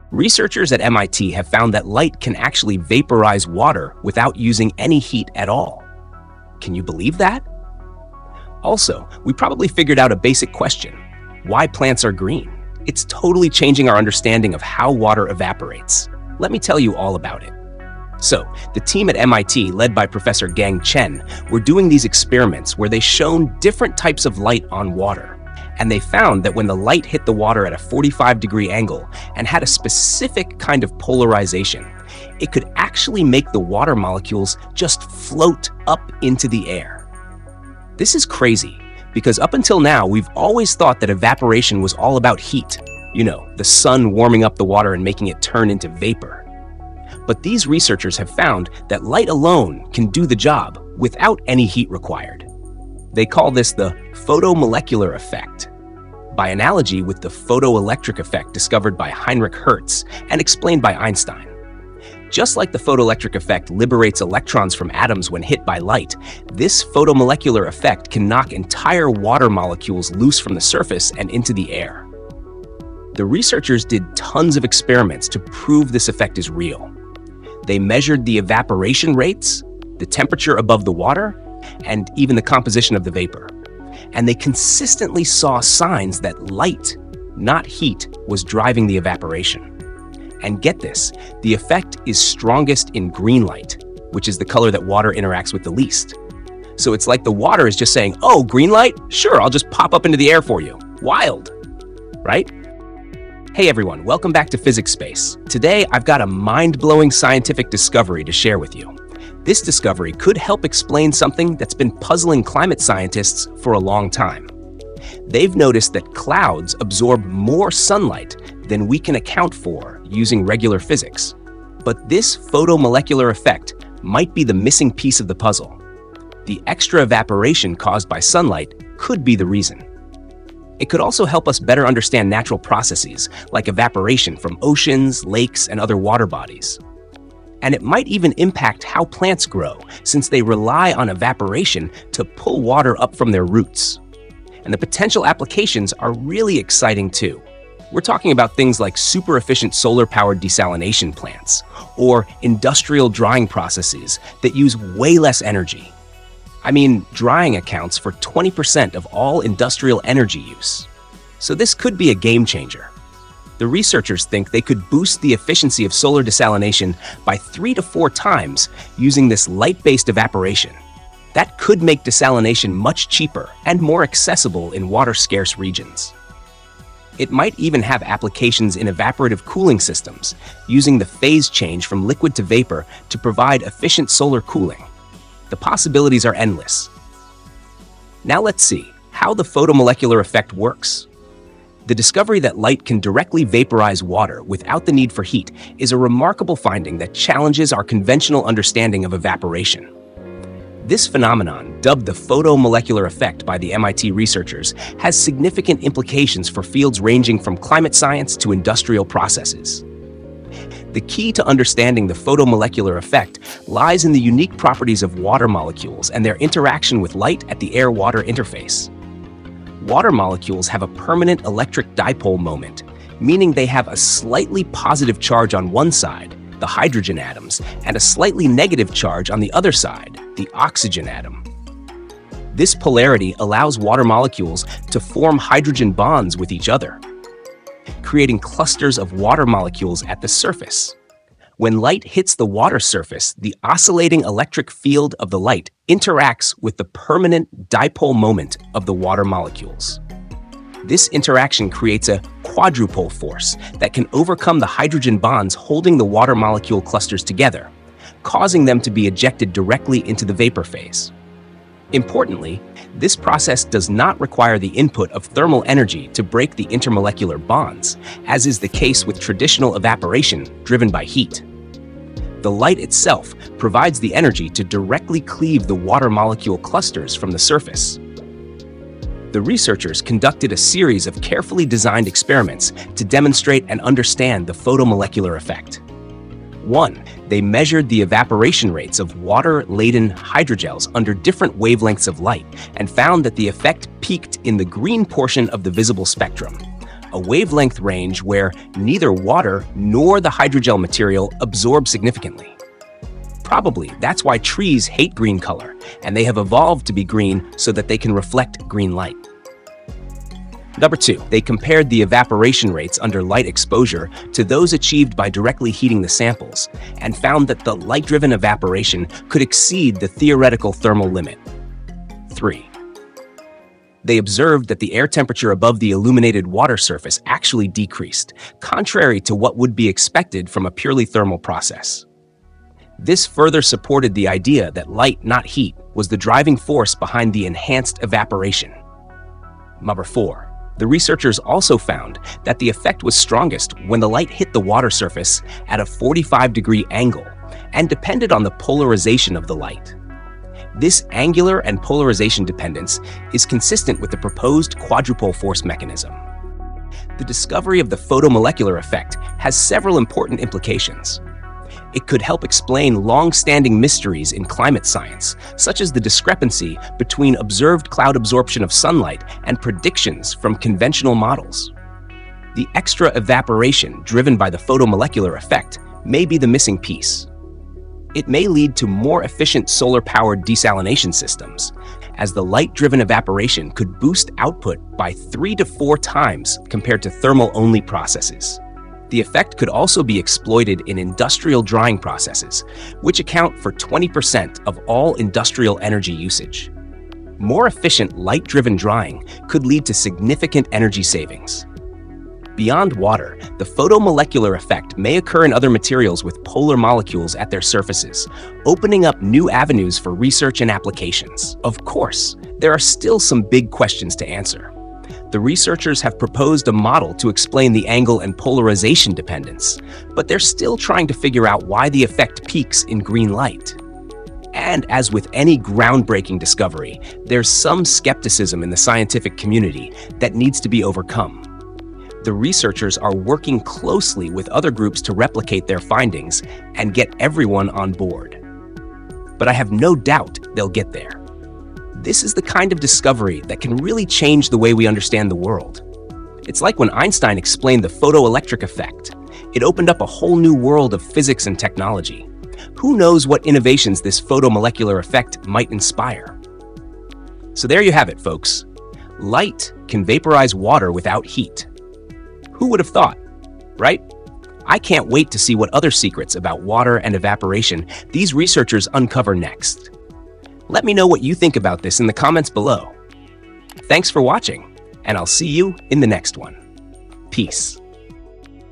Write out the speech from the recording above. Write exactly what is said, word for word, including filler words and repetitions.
Researchers at M I T have found that light can actually vaporize water without using any heat at all. Can you believe that? Also, we probably figured out a basic question: why plants are green. It's totally changing our understanding of how water evaporates. Let me tell you all about it. So, the team at M I T, led by Professor Gang Chen, were doing these experiments where they shone different types of light on water. And they found that when the light hit the water at a forty-five degree angle and had a specific kind of polarization, it could actually make the water molecules just float up into the air. This is crazy, because up until now, we've always thought that evaporation was all about heat. You know, the sun warming up the water and making it turn into vapor. But these researchers have found that light alone can do the job without any heat required. They call this the photomolecular effect, by analogy with the photoelectric effect discovered by Heinrich Hertz and explained by Einstein. Just like the photoelectric effect liberates electrons from atoms when hit by light, this photomolecular effect can knock entire water molecules loose from the surface and into the air. The researchers did tons of experiments to prove this effect is real. They measured the evaporation rates, the temperature above the water, and even the composition of the vapor. And they consistently saw signs that light, not heat, was driving the evaporation. And get this, the effect is strongest in green light, which is the color that water interacts with the least. So it's like the water is just saying, oh, green light? Sure, I'll just pop up into the air for you. Wild, right? Hey everyone, welcome back to Physics Space. Today, I've got a mind-blowing scientific discovery to share with you. This discovery could help explain something that's been puzzling climate scientists for a long time. They've noticed that clouds absorb more sunlight than we can account for using regular physics. But this photomolecular effect might be the missing piece of the puzzle. The extra evaporation caused by sunlight could be the reason. It could also help us better understand natural processes like evaporation from oceans, lakes, and other water bodies. And it might even impact how plants grow, since they rely on evaporation to pull water up from their roots. And the potential applications are really exciting too. We're talking about things like super efficient solar-powered desalination plants, or industrial drying processes that use way less energy. I mean, drying accounts for twenty percent of all industrial energy use. So this could be a game changer. The researchers think they could boost the efficiency of solar desalination by three to four times using this light-based evaporation. That could make desalination much cheaper and more accessible in water-scarce regions. It might even have applications in evaporative cooling systems, using the phase change from liquid to vapor to provide efficient solar cooling. The possibilities are endless. Now let's see how the photomolecular effect works. The discovery that light can directly vaporize water without the need for heat is a remarkable finding that challenges our conventional understanding of evaporation. This phenomenon, dubbed the photomolecular effect by the M I T researchers, has significant implications for fields ranging from climate science to industrial processes. The key to understanding the photomolecular effect lies in the unique properties of water molecules and their interaction with light at the air-water interface. Water molecules have a permanent electric dipole moment, meaning they have a slightly positive charge on one side, the hydrogen atoms, and a slightly negative charge on the other side, the oxygen atom. This polarity allows water molecules to form hydrogen bonds with each other, creating clusters of water molecules at the surface. When light hits the water surface, the oscillating electric field of the light interacts with the permanent dipole moment of the water molecules. This interaction creates a quadrupole force that can overcome the hydrogen bonds holding the water molecule clusters together, causing them to be ejected directly into the vapor phase. Importantly, this process does not require the input of thermal energy to break the intermolecular bonds, as is the case with traditional evaporation driven by heat. The light itself provides the energy to directly cleave the water molecule clusters from the surface. The researchers conducted a series of carefully designed experiments to demonstrate and understand the photomolecular effect. One, they measured the evaporation rates of water-laden hydrogels under different wavelengths of light and found that the effect peaked in the green portion of the visible spectrum, a wavelength range where neither water nor the hydrogel material absorb significantly. Probably that's why trees hate green color, and they have evolved to be green so that they can reflect green light. Number two, they compared the evaporation rates under light exposure to those achieved by directly heating the samples, and found that the light-driven evaporation could exceed the theoretical thermal limit. Three, they observed that the air temperature above the illuminated water surface actually decreased, contrary to what would be expected from a purely thermal process. This further supported the idea that light, not heat, was the driving force behind the enhanced evaporation. Number four, the researchers also found that the effect was strongest when the light hit the water surface at a forty-five degree angle and depended on the polarization of the light. This angular and polarization dependence is consistent with the proposed quadrupole force mechanism. The discovery of the photomolecular effect has several important implications. It could help explain long-standing mysteries in climate science, such as the discrepancy between observed cloud absorption of sunlight and predictions from conventional models. The extra evaporation driven by the photomolecular effect may be the missing piece. It may lead to more efficient solar-powered desalination systems, as the light-driven evaporation could boost output by three to four times compared to thermal-only processes. The effect could also be exploited in industrial drying processes, which account for twenty percent of all industrial energy usage. More efficient light-driven drying could lead to significant energy savings. Beyond water, the photomolecular effect may occur in other materials with polar molecules at their surfaces, opening up new avenues for research and applications. Of course, there are still some big questions to answer. The researchers have proposed a model to explain the angle and polarization dependence, but they're still trying to figure out why the effect peaks in green light. And as with any groundbreaking discovery, there's some skepticism in the scientific community that needs to be overcome. The researchers are working closely with other groups to replicate their findings and get everyone on board. But I have no doubt they'll get there. This is the kind of discovery that can really change the way we understand the world. It's like when Einstein explained the photoelectric effect. It opened up a whole new world of physics and technology. Who knows what innovations this photomolecular effect might inspire? So there you have it, folks. Light can vaporize water without heat. Who would have thought, right? I can't wait to see what other secrets about water and evaporation these researchers uncover next. Let me know what you think about this in the comments below. Thanks for watching, and I'll see you in the next one. Peace.